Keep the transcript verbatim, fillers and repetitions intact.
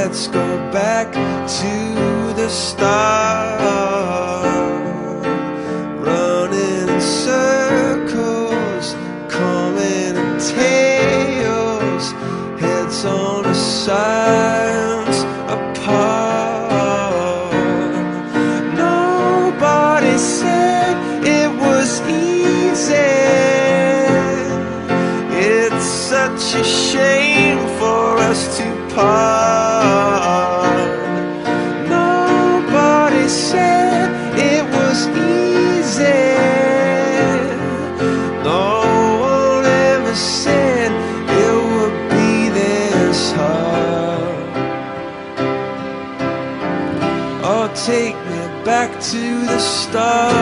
let's go back to the start. Running in circles, coming in tails, heads on the sides apart. Nobody said it was easy. It's such a shame for us to part. Nobody said it was easy. No one ever said it would be this hard. Oh, take me back to the start.